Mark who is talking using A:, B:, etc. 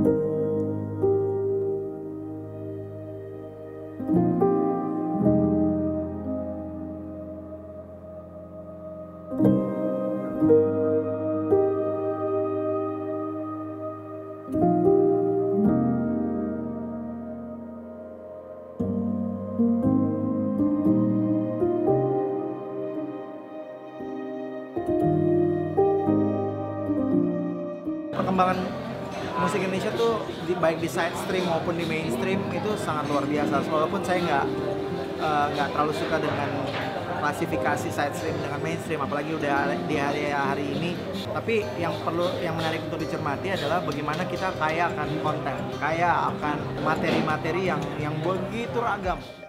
A: Perkembangan musik Indonesia tuh baik di side stream maupun di mainstream itu sangat luar biasa. Walaupun saya nggak terlalu suka dengan klasifikasi side stream dengan mainstream, apalagi udah di hari ini. Tapi yang menarik untuk dicermati adalah bagaimana kita kaya akan konten, kaya akan materi-materi yang begitu ragam.